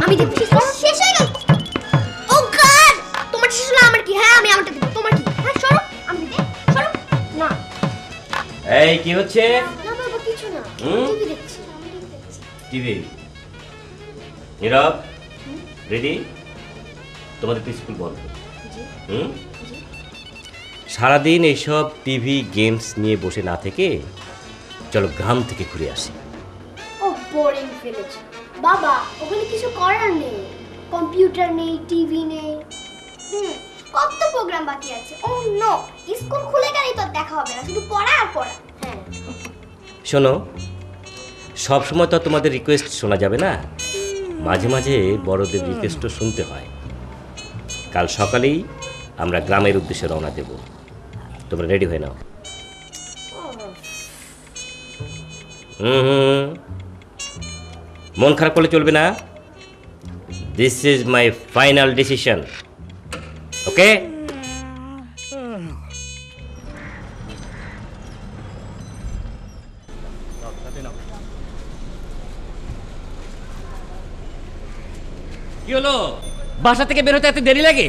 আমি দেখব। শেষ হয়ে গেল। ও গড, তোমার শেষ হলো আমার কি? হ্যাঁ আমি আমারটা দেব। তোমার কি? হ্যাঁ সরো, আমি দিতে। সরো। না। এই কি হচ্ছে? না বাবা কিছু না। টিভি দেখছি। আমি টিভি দেখছি। টিভি। নীরব, রেডি? তোমাদের তো স্কুল বন্ধ। জি। সারাদিন এইসব টিভি গেমস নিয়ে বসে না থেকে চলো গ্রাম থেকে ঘুরে আসি। ও বোরিং ভিলেজ বাবা, ওখানে কিছু করার নেই। কম্পিউটার নেই, টিভি নেই। কত প্রোগ্রাম বাকি আছে। ও নো, স্কুল খুলে গেলেই তো দেখা হবে না, শুধু পড়া আর পড়া। হ্যাঁ শোনো, সব সময় তো তোমাদের রিকোয়েস্ট শোনা যাবে না, মাঝে মাঝে বড়দের রিকোয়েস্টও শুনতে হয়। কাল সকালেই আমরা গ্রামের উদ্দেশ্যে রওনা দেব, তোমরা রেডি হয়ে নাও। মন খারাপ করলে চলবে না। This is my final decision, okay? কি হলো, বাসা থেকে বের হতে এত দেরি লাগে?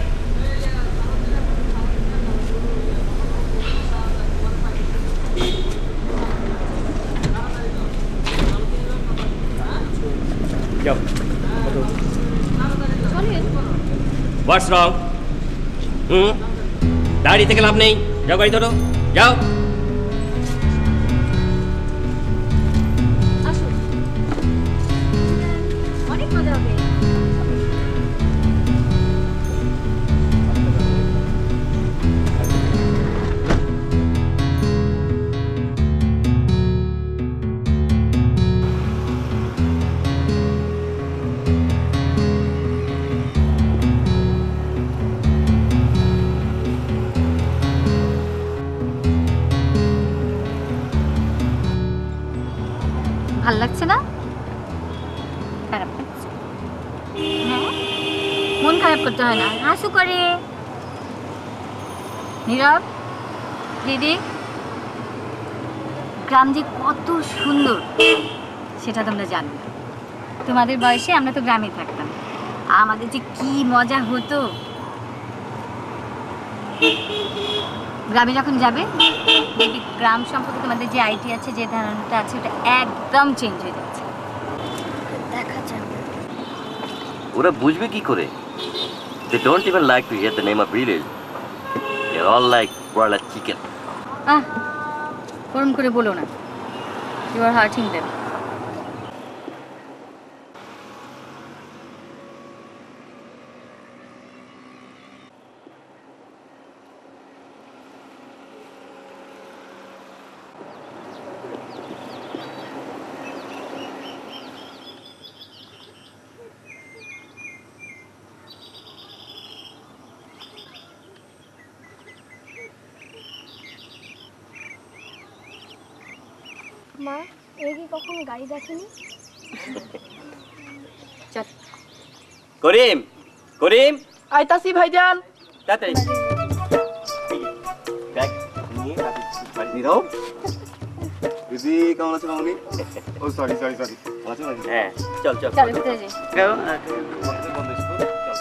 What's wrong? দাঁড়িয়ে থেকে লাভ নেই, যাও গাড়ি ধরো, যাও। অনেক মজা হবে। ভাল লাগছে না? খারাপ লাগছে? হ্যাঁ, মন খারাপ করতে হয় না, হাসু করে। নীরব, দিদি, গ্রাম যে কত সুন্দর সেটা তোমরা জানো না। তোমাদের বয়সে আমরা তো গ্রামে থাকতাম, আমাদের যে কি মজা হতো। গ্রামে যখন যাবে দেখবি গ্রাম সম্পর্কে তোমাদের যে আইডিয়া আছে, যে ধারণাটা আছে, ওটা একদম চেঞ্জ হয়ে যাচ্ছে। দেখা যাবে। ওরা বুঝবে কি করে? They don't even like to hear the name of village. They're all like broiler chicken. Phone করে বলো না, ইউ আর হার্টিং দেম। মা, এর কি কখনো গাড়ি দেখেনি? চল। করিম, করিম, আইতাছি ভাইজান। তাড়াতাড়ি ব্যাগ নিয়ে নীরব, দিদি কেমন আছে মামনি? ও সরি সরি সরি, ভালো আছো নাকি? হ্যাঁ, চল চল চল ভিতরে যাই। বন্ধ স্কুল, চল।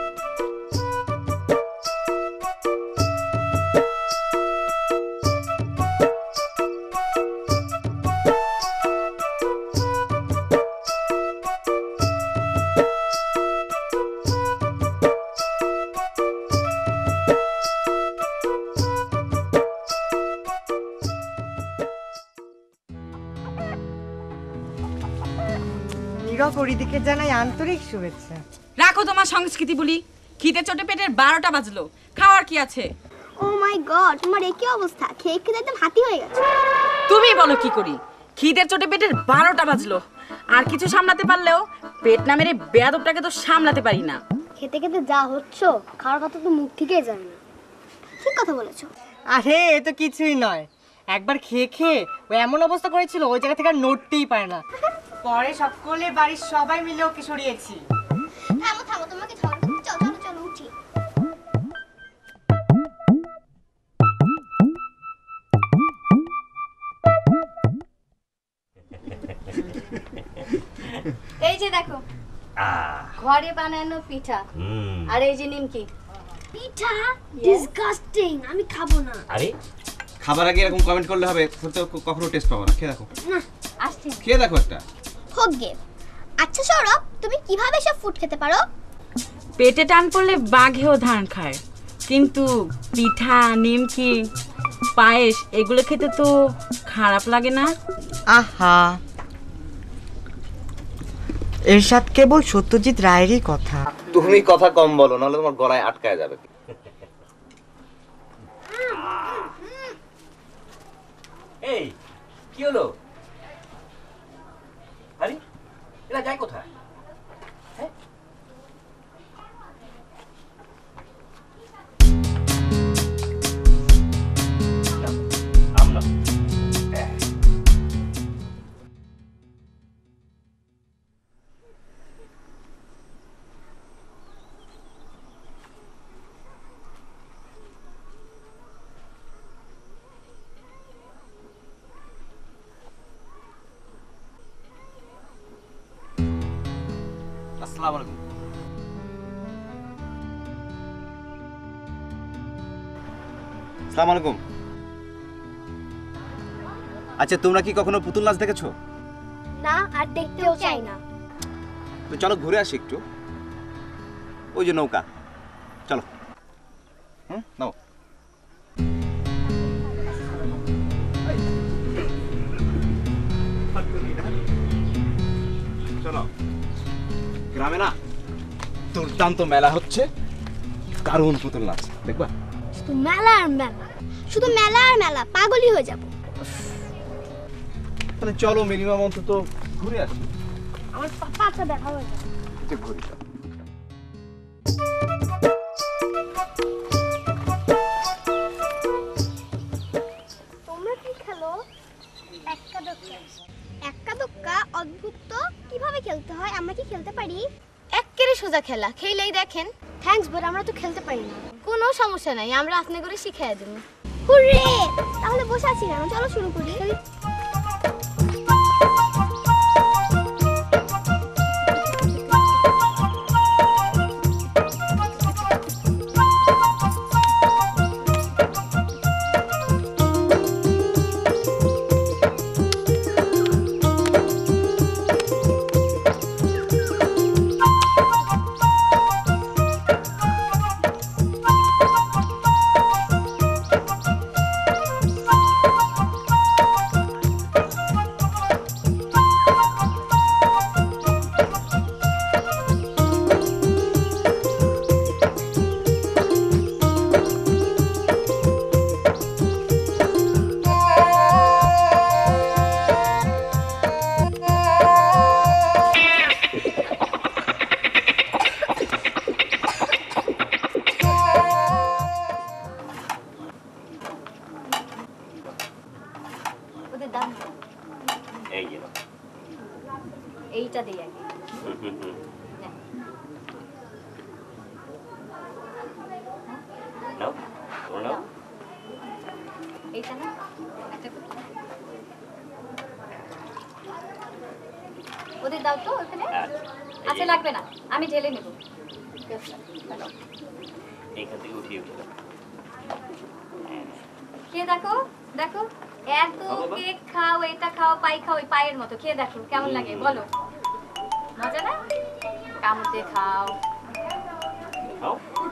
পরিদিকে জানাই আন্তরিক শুভেচ্ছা। রাখো তোমার সংস্কৃতি বলি, খিদে চোটে পেটের 12টা বাজলো, খাওয়ার কি আছে? ও মাই গড, তোমার এই কি অবস্থা? খেয়ে খেয়ে একদম হাতি হয়ে গেছে। তুমি বলো কি করি, খিদের চোটে পেটের 12টা বাজলো, আর কিছু সামলাতে পারলেও পেট না মেরে বেয়াদবটাকে তো সামলাতে পারি না। খেতে খেতে যা হচ্ছ, খাওয়ার কথা তো মুখ থেকেই যায় না। ঠিক কথা বলেছো। আরে এ তো কিছুই নয়, একবার খেয়ে খেয়ে ও এমন অবস্থা করেছিল ওই জায়গা থেকে আর নড়তেই পারে না। পরে সকলে বাড়ির সবাই মিলে ওকে সরিয়েছি। থামো থামো, তোমাকে খাওয়ার কথা। চলো চলো চলো উঠি। এই যে দেখো, ঘরে বানানো পিঠা আর এই যে নিমকি। পিঠা ডিসগাস্টিং, আমি খাবো না। আরে খাবার আগে এরকম কমেন্ট করলে হবে? তো কখনো টেস্ট পাবো না। খেয়ে দেখো, না আসছি। খেয়ে দেখো একটা। হোক গে। আচ্ছা সৌরভ, তুমি কিভাবে সব ফুড খেতে পারো? পেটে টান পড়লে বাঘেও ধান খায়, কিন্তু পিঠা, নিমকি, পায়েস এগুলো খেতে তো খারাপ লাগে না। আহা, এরশাদ কেবল সত্যজিৎ রায়েরই কথা। তুমি কথা কম বলো, নাহলে তোমার গলায় আটকায় যাবে। এই কি হলো? আরে এরা যায় কোথায়? আমরা আসসালামু আলাইকুম। আসসালামু আলাইকুম। আচ্ছা, তোমরা কি কখনো পুতুল নাচ দেখেছো? না, আর দেখতেও চাই না। তো চলো ঘুরে আসি একটু। ওই যে নৌকা, চলো। নাও। চলো। গ্রামে না দুর্দান্ত মেলা হচ্ছে, দারুণ পুতুল নাচ দেখবা। শুধু মেলা আর মেলা, শুধু মেলা আর মেলা, পাগলই হয়ে যাব। তাহলে চলো মিনিমাম অন্তত ঘুরে আসি। আমার পাপাটা দেখা হয়ে যাবে। ঘুরি। তোমরা কি খেলো? এক্কা দোক্কা। এক্কা দোক্কা অদ্ভুত তো, কিভাবে খেলতে হয়? আমরা কি খেলতে পারি? এক্কেরে সোজা খেলা, খেলেই দেখেন। থ্যাঙ্কস, বাট আমরা তো খেলতে পারি না। কোনো সমস্যা নাই, আমরা আপনি করে শিখাই দেব। হুররে! তাহলে বসে আছি কেন? চলো শুরু করি। ওদের দাম এই যে এইটা দিই আগে। নাও, তোমরা নাও। এইটা না একটা করে। ওদের দাও তো ওখানে। আচ্ছা লাগবে না, আমি ঢেলে নেব। এইখান থেকে উঠিয়ে উঠে দাও। খেয়ে দেখো, দেখো এত কেক খাও, এটা খাও, পাই খাও, ওই পায়ের মতো। খেয়ে দেখো কেমন লাগে বলো। মজা না? কামড়ে খাও। খাও।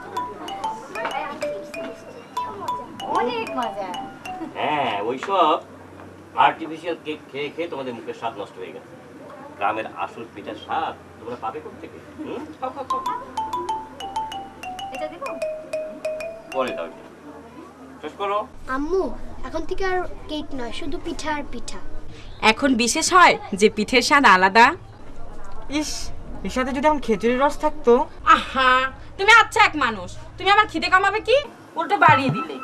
অনেক মজা। হ্যাঁ, ওইসব আর্টিফিশিয়াল কেক খেয়ে খেয়ে তোমাদের মুখের স্বাদ নষ্ট হয়ে গেছে। গ্রামের আসল পিঠার স্বাদ তোমরা পাবে কোত্থেকে? খাও খাও খাও। এটা দেবো? পরে দাও এটা। শেষ করো। আম্মু, এখন থেকে আর কেক নয়, শুধু পিঠা আর পিঠা। এখন বিশেষ হয় যে পিঠের স্বাদ আলাদা। ইস, এর সাথে যদি এখন খেজুরের রস থাকতো। আহা, তুমি আচ্ছা এক মানুষ, তুমি আমার খিদে কমাবে কি, উল্টো বাড়িয়ে দিলে।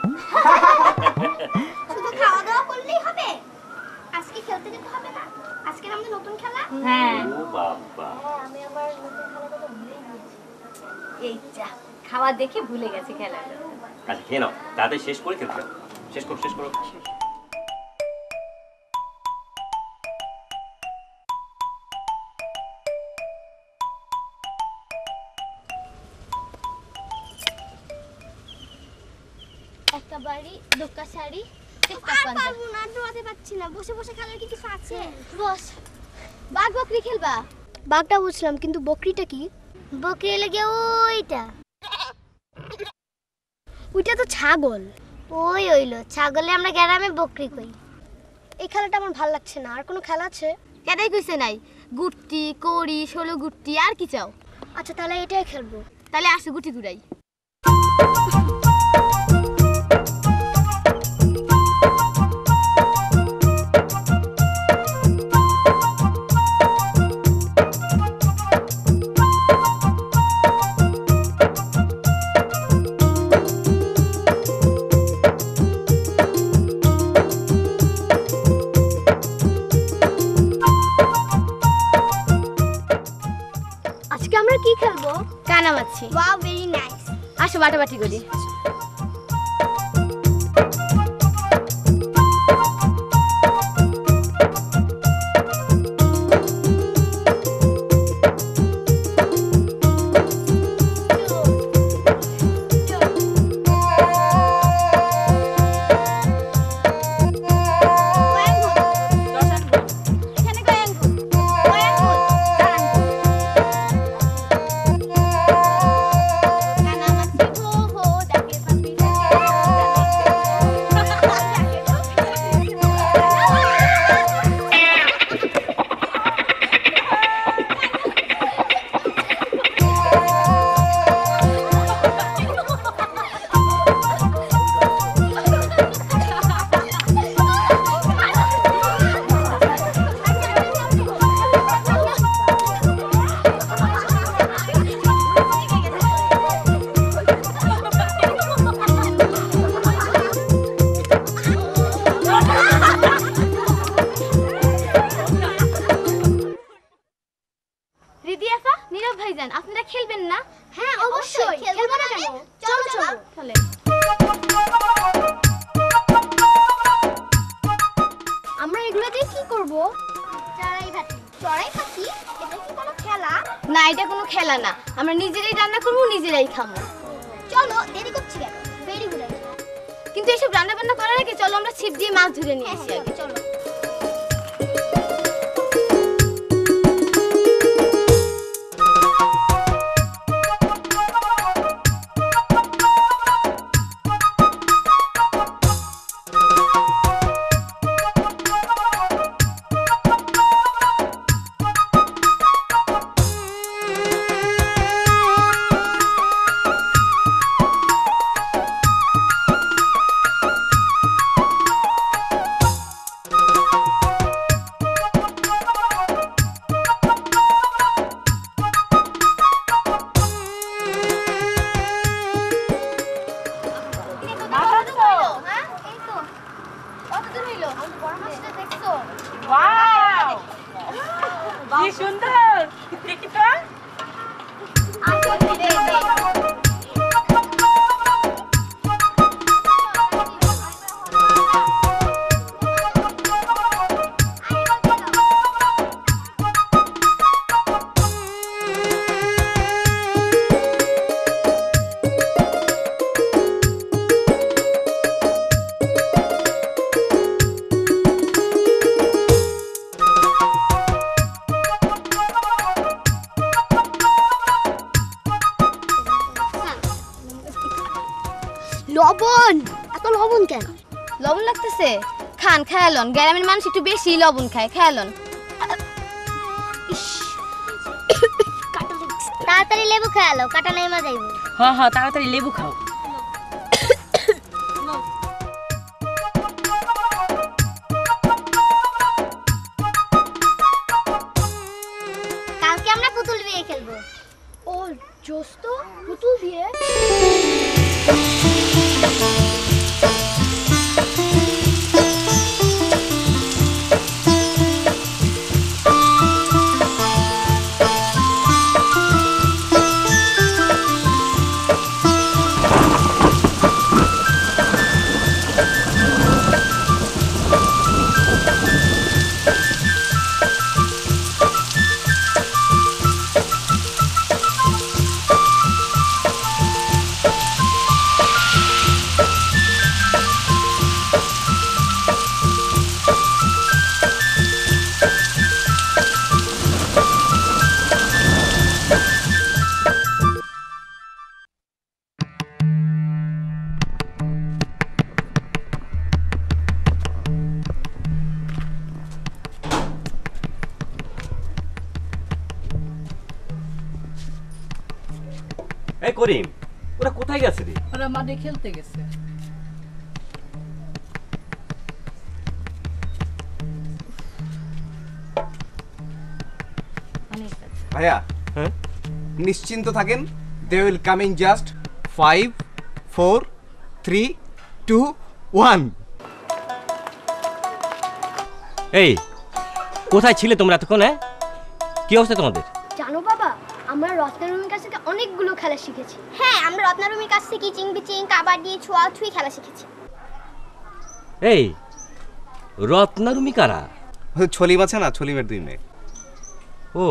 শুধু খাওয়া দাওয়া করলেই হবে? আজকে খেলতে যেতে হবে না? আজকে আমাদের নতুন খেলা। হ্যাঁ, ও বাবা, আমি আবার নতুন খেলার কথা ভুলেই গেছি। এই যা খাওয়া দেখে ভুলে গেছে খেলাটা। আচ্ছা খেয়ে নাও, তাড়াতাড়ি শেষ করে খেলতে হবে। শেষ করো, শেষ করো। শাড়ি দোকা শাড়ি আর পারবো না, দৌড়াতে পারছি না। বসে বসে খেলার কি কিছু আছে? বস বাঘ বকরি খেলবা? বাঘটা বুঝলাম, কিন্তু বকরিটা কি? বকরি লাগে ওইটা। ওইটা তো ছাগল। ওই হইলো ছাগলে আমরা গ্রামে বকরি কই। এই খেলাটা আমার ভালো লাগছে না। আর কোনো খেলা আছে? কেদাই কইছে নাই, গুট্টি কড়ি ষোলো গুট্টি, আর কি চাও? আচ্ছা তাহলে এটাই খেলবো। তাহলে আসো গুটি ঘুরাই। আজকে আমরা কি খেলবো? কানামাছি। Wow, very nice. আসো বাটাবাটি করি। আপনারা খেলবেন না? হ্যাঁ অবশ্যই, খেলবো না কেন? চলো চলো চলে। আমরা এগুলো দিয়ে কি করব? চড়াই ভাতি। চড়াই ভাতি? এটা কি কোনো খেলা? না, এটা কোনো খেলা না। আমরা নিজেরাই রান্না করবো, নিজেরাই খাবো। চলো, দেরি করছি কেন? Very good idea. কিন্তু এসব রান্না বান্না করার আগে চলো আমরা ছিপ দিয়ে মাছ ধরে নিয়ে আসি আগে। চলো। কি সুন্দর, দেখি তো। লবণ, এত লবণ কেন? লবণ লাগতেছে? খান, খেয়ালন। গ্রামের মানুষ একটু বেশি লবণ খায়, খেয়ালন। তাড়াতাড়ি লেবু খেয়ালো, কাটা নাই মা যাইব। হ্যাঁ হ্যাঁ, তাড়াতাড়ি লেবু খাও। কালকে আমরা পুতুল দিয়ে খেলবো। ও জোস তো, পুতুল দিয়ে? করিম, ওরা কোথায় গেছে রে? ওরা মাঠে খেলতে গেছে। ভাইয়া, হ্যাঁ নিশ্চিন্ত থাকেন, they will come in just 5 4 3 2 1। এই কোথায় ছিলে তোমরা এতক্ষণ? কি অবস্থা তোমাদের? জানো বাবা, আমরা রত্নারুমির কাছ থেকে অনেকগুলো খেলা শিখেছি। হ্যাঁ, আমরা রত্নারুমির কাছ থেকে চিং বিচিং, কাবাডি, ছোঁয়াছুঁই খেলা শিখেছি। এই রত্নারুমি কারা? ছলিম আছে না, ছলিমের 2 মেয়ে। ও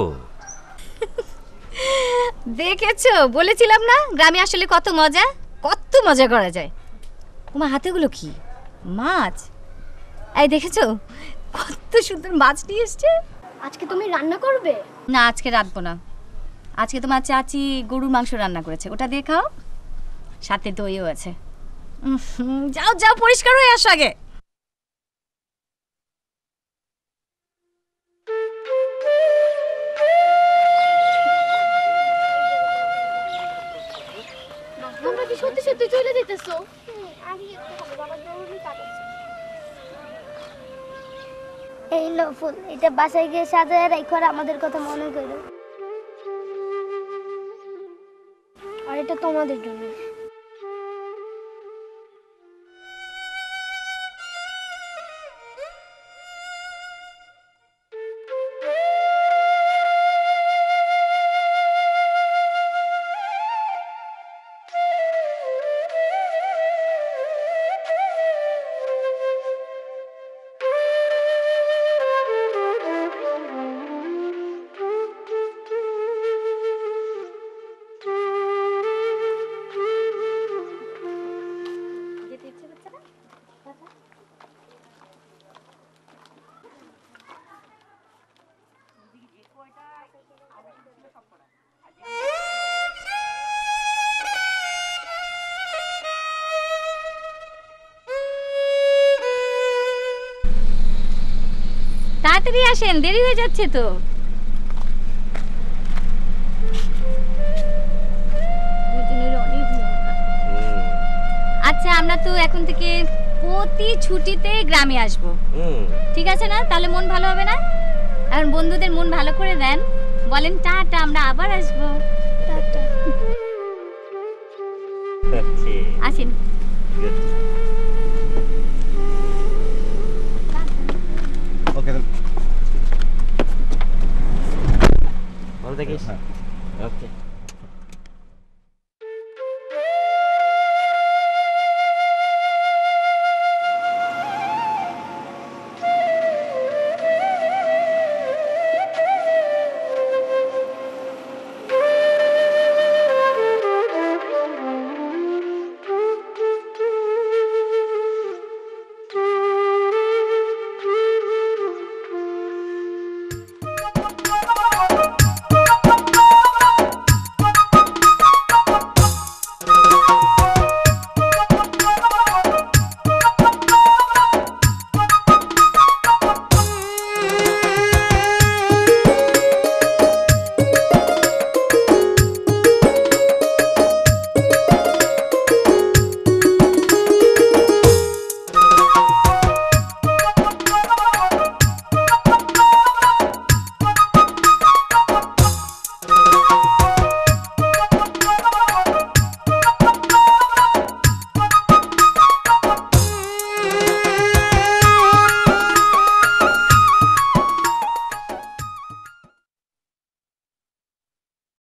দেখেছো, বলেছিলাম না গ্রামে আসলে কত মজা করা যায়। তোমার হাতেগুলো কি মাছ? এই দেখেছো কত সুন্দর মাছ নিয়ে এসছে। আজকে তুমি রান্না করবে? না, আজকে রাঁধবো না। আজকে তোমার চাচি গরুর মাংস রান্না করেছে, ওটা দিয়ে খাও, সাথে দইও আছে। যাও যাও, পরিষ্কার হয়ে আসো আগে। তোমরা কি সত্যি সত্যি চলে যেতেছো? এই লো ফুল, এটা বাসায় গিয়ে সাজায় রাখো আর আমাদের কথা মনে করো। আর এটা তোমাদের জন্য। তাড়াতাড়ি আসেন, দেরি হয়ে যাচ্ছে তো। আচ্ছা, আমরা তো এখন থেকে প্রতি ছুটিতে গ্রামে আসব, ঠিক আছে না? তাহলে মন ভালো হবে না? এখন বন্ধুদের মন ভালো করে দেন, বলেন টাটা, আমরা আবার আসবো।